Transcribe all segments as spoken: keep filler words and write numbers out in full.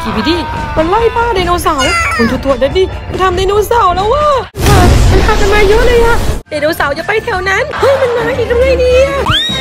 กีบิดี้มันไล่ป้าไดโนเสาร์คุณตัวตัวนั้นดิมันทำไดโนเสาร์แล้วว่ะมันพากันมาเยอะเลยอะไดโนเสาร์จะไปแถวนั้นเฮ้ยมันมาอีกทำไงดีอะ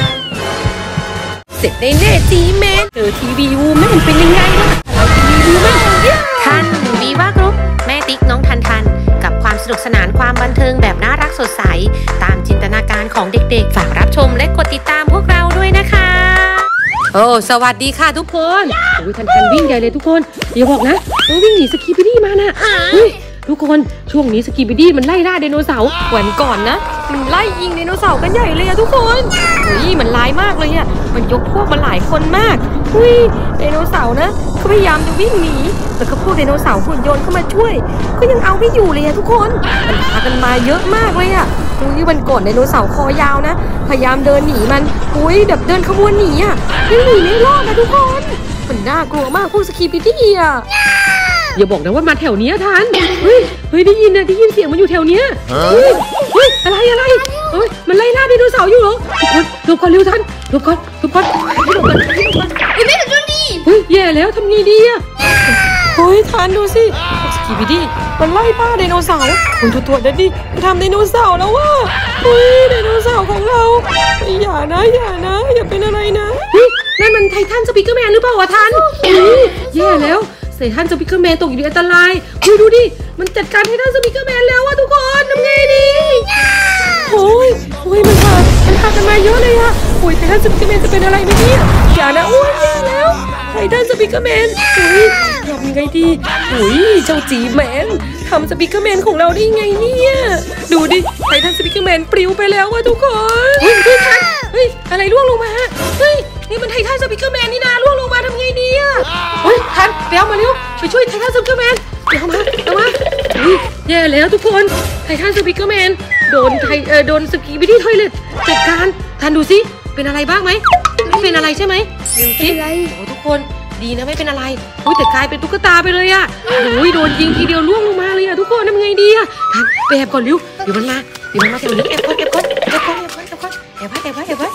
เสร็จได้แน่จีแมนเจอทีวีวูแมนเป็นยังไงล่ะทีวีวูแมนทันวีว่ากรุ๊ปแม่ติ๊กน้องทันทันกับความสนุกสนานความบันเทิงแบบน่ารักสดใสตามจินตนาการของเด็กๆฝากรับชมและกดติดตามพวกเราด้วยนะคะโอ้สวัสดีค่ะทุกคนโอ้ยทันทันวิ่งใหญ่เลยทุกคนอย่าบอกนะเออวิ่งหนีสกีบิดี้มาน่ะทุกคนช่วงนี้สกีบิดี้มันไล่ล่าไดโนเสาร์วันก่อนนะมันไล่ยิงไดโนเสาร์กันใหญ่เลยอะทุกคนเฮ้ยมันร้ายมากเลยอะมันยกพวกมาหลายคนมากอุ้ยไดโนเสาร์นะเขาพยายามจะวิ่งหนีแต่ก็พวกไดโนเสาร์หุ่นยนต์เข้ามาช่วยก็ยังเอาไม่อยู่เลยอะทุกคนมันพากันมาเยอะมากเลยอะอุ้ยวันก่อนไดโนเสาร์คอยาวนะพยายามเดินหนีมันอุ้ยแบบเดินขบวนหนีอะยังหนีไม่รอดนะทุกคนมันน่ากลัวมากพวกสกีบิดี้อะอย่าบอกนะว่ามาแถวนี้ทันเฮ้ยเฮ้ยได้ยินนะได้ยินเสียงมันอยู่แถวเนี้ยเฮ้ยเฮ้ยอะไรอะไรเฮ้ยมันไล่ล่าไดโนเสาร์อยู่เหรอทุกคนหลบก่อนเร็วทันหลบก่อนหลบก่อนหลบก่อนหลบก่อนเฮ้ยแม่ถึงโดนดีเฮ้ยแย่แล้วทำไงดีอะเฮ้ยทันดูสิสกีบิดี้มันไล่ป้าไดโนเสาร์คุณตัวตัวนั้นดิมันทำไดโนเสาร์แล้วว่ะเฮ้ยไดโนเสาร์ของเราอย่านะอย่านะอย่าเป็นอะไรนะเฮ้ยนั่นมันไททันสปีกเกอร์แมนหรือเปล่าวะทันแย่แล้วไททันสปีกเกอร์แมนตกอยู่ในอันตรายคุยดูดิมันจัดการไททันสปีกเกอร์แมนแล้วอะทุกคนทำไงดีโอ้ยโอ้ยมันพามันพากันมาเยอะเลยอะโอ้ยไททันสปีกเกอร์แมนจะเป็นอะไรไหมเนี่ยอย่านะโอ้ยแย่แล้วไททันสปีกเกอร์แมนโอ้ยทำยังไงดีโอ้ยเจ้าจีแมนทำสปีกเกอร์แมนของเราได้ไงเนี่ยดูดิไททันสปีกเกอร์แมนปลิวไปแล้วอะทุกคนเฮ้ยพี่ทันเฮ้ยอะไรร่วงลงมาเฮ้ยนี่มันไททันสปีกเกอร์แมนนี่นาร่วงลงมาทำไงดีอะเฮ้ยทันไปเอามาเร็วไปช่วยไททันสปีกเกอร์แมนไปเอามาเอามาเฮ้ยแย่แล้วทุกคนไททันสปีกเกอร์แมนโดนไทเอ่อโดนสกีบิดี้ทอยเลทจัดการทันดูสิเป็นอะไรบ้างไหมไม่เป็นอะไรใช่ไหมดูสิโอ้ทุกคนดีนะไม่เป็นอะไรอุ้ยแต่กลายเป็นตุ๊กตาไปเลยอะโอ้ยโดนยิงทีเดียวล่วงลงมาเลยอะทุกคนทำไงดีอะทันไปแอบก่อนเร็วเดี๋ยวมันมาเดี๋ยวมันมาแถวนี้แอบก่อนแอบก่อนแอบก่อนแอบก่อนแอบก่อนแอบไว้แอบไว้แอบไว้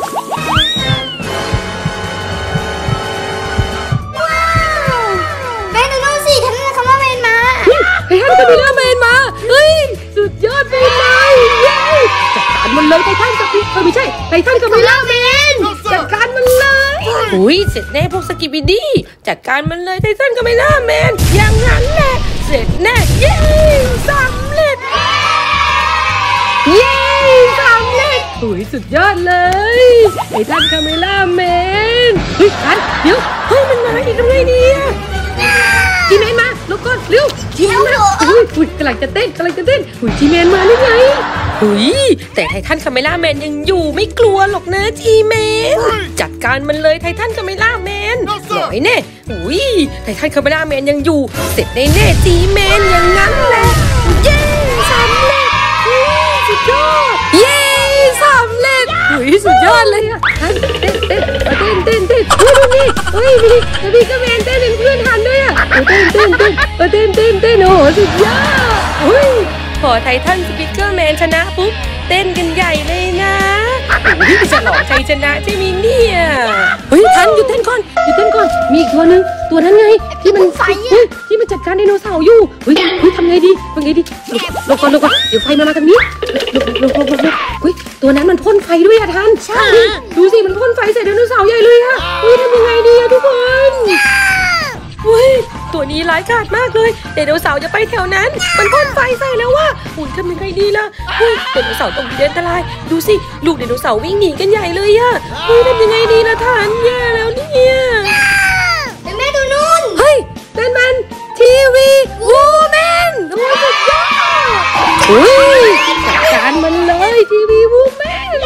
แม่ดูนู่นสิท่านคำว่าเมนมาเฮ้ยท่านคามิล่าเมนมาเฮ้ยสุดยอดไปเลยเย้จัดการมันเลยไททันสปีกเออไม่ใช่ไททันคามิล่าเมนจัดการมันเลยอุ้ยเสร็จแน่พวกสกีบิดี้จัดการมันเลยไททันคามิล่าเมนอย่างนั้นแหละเสร็จแน่เย้สำเร็จเย้สำเร็จโอ้ยสุดยอดเลยไททันคามิล่าเมนเฮ้ยทันเดี๋ยวเฮ้ยมันมาอีกทำไงดีอะจีแมนมาลุกก่อนเร็วจีแมนมาอุ้ยอุ้ยกำลังจะเต้นกำลังจะเต้นอุ้ยจีแมนมาหรือไงอุ้ยแต่ไททันคาเมล่าแมนยังอยู่ไม่กลัวหรอกนะจีแมนจัดการมันเลยไททันคาเมล่าแมนหน่อยแน่อุ้ยไททันคาเมล่าแมนยังอยู่เสร็จแน่แน่จีแมนอย่างนั้นแหละเย้สำเร็จสุดยอดเย้สำเร็จอุ้ยสุดยอดเลยอะเต้นเต้นเต้นเต้นเต้นเฮ้ยดูนี่เฮ้ยมีมีกระแมนเต้นเป็นเพื่อนทันด้วยอะเต้นเต้นเต้นเต้นเต้นเต้นโอ้โหสุดยอดเฮ้ยพอไททันสปีกเกอร์แมนชนะปุ๊บเต้นกันใหญ่เลยนะอุ้ยจะหลอกใจชนะใช่ไหมเนี่ยเฮ้ยทันหยุดเต้นก่อนหยุดเต้นก่อนมีอีกตัวนึงตัวนั้นไงที่มันไฟที่มันจัดการไดโนเสาร์อยู่เฮ้ยเฮ้ยทำไงดีทำไงดีลงก่อนลงก่อนเดี๋ยวไฟมามาทางนี้ลงลงลงลงเฮ้ยตัวนั้นมันพ่นไฟด้วยอะทันใช่ดูสิมันพ่นไฟใส่ไดโนเสาร์ใหญ่เลยอะเฮ้ยทำยังไงดีอะทุกคนเฮ้ยตัวนี้ร้ายกาจมากเลยไดโนเสาร์จะไปแถวนั้นมันพ่นไฟใส่แล้วว่ะอุ้ยทำยังไงดีล่ะเฮ้ยไดโนเสาร์ตกอยู่ในอันตรายดูสิลูกไดโนเสาร์วิ่งหนีกันใหญ่เลยอะเฮ้ยทำยังไงดีล่ะทันแย่แล้วเนี่ยแม่ดูนู่นเฮ้ยนั่นมันทีวีวูแมนโอ้สุดยอดเฮ้ยจัดการมันเลยทีวีวูแมน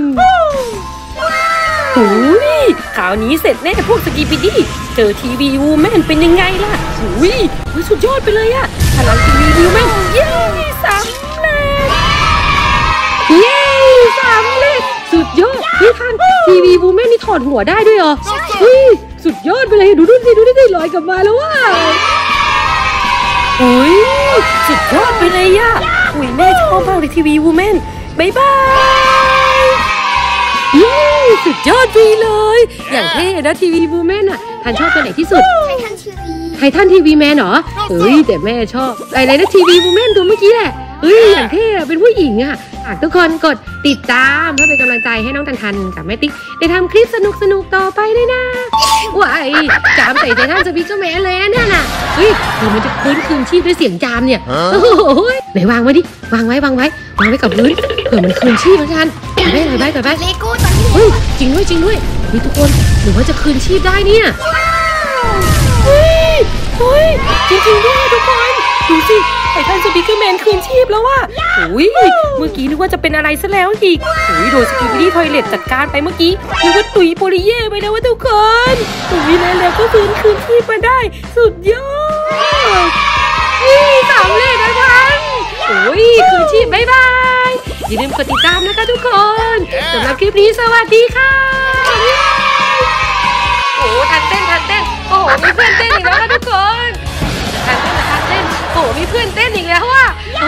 โอ้ยคราวนี้เสร็จแน่พวกสกีบิดี้เจอทีวีวูแมนเป็นยังไงล่ะอุ้ยสุดยอดไปเลยอะพลังทีวีวูแมนเย้สำเร็จเย้สำเร็จสุดยอดนี่ทันทีวีวูแมนนี่ถอดหัวได้ด้วยเหรอเฮ้ยสุดยอดไปเลยดูดูสิดูดิลอยกลับมาแล้วว่ะอุ้ยสุดยอดไปเลยอะอุ้ยแม่ชอบมากเลยทีวีวูแมนบายบายเย้สุดยอดไปเลยอย่างเท่นะทีวีวูแมนอ่ะทันชอบตัวไหนที่สุดไททันทีวีไททันทีวีแมนเหรอเฮ้ยแต่แม่ชอบอะไรนะทีวีวูแมนตัวเมื่อกี้แหละเฮ้ยอย่างเท่เป็นผู้หญิงอ่ะฝากทุกคนกดติดตามเพื่อเป็นกำลังใจให้น้องทันทันกับแม่ติ๊กได้ทำคลิปสนุกสนุกต่อไปด้วยนะว้ายจามใส่ไททันสปิกเกอร์แมนเลยนะเนี่ยน่ะเฮ้ยเดี๋ยวมันจะฟื้นคืนชีพด้วยเสียงจามเนี่ยโอ้โหไหนวางไว้ดิวางไว้วางไว้วางไว้กับพื้นเผื่อมันคืนชีพนะทันไปไปไปไปเลโก้ตอนนี้เฮ้ยจริงด้วยจริงด้วยเฮ้ยทุกคนหรือว่าจะคืนชีพได้เนี่ยเฮ้ยเฮ้ยจริงๆด้วยทุกคนดูสิไททันสปิกเกอร์แมนคืนชีพแล้วว่ะโอ้ยเมื่อกี้นึกว่าจะเป็นอะไรซะแล้วอีกโอ้ยโดนสกิปปี้ทอยเลทจัดการไปเมื่อกี้นึกว่าตุยโปลิเย่ไปแล้วว่าทุกคนตุยแล้วแล้วก็คืนคืนชีพมาได้สุดยอดนี่สำเร็จนะทันโอ้ยคืนชีพบ๊ายบายอย่าลืมกดติดตามนะคะทุกคนสำหรับคลิปนี้สวัสดีค่ะโอ้ทันเต้นทันเต้นโอ้โหมีเพื่อนเต้นอีกแล้วนะทุกคนทันเต้นทันเต้นโอ้โหมีเพื่อนเต้นอีกแล้วว่ะ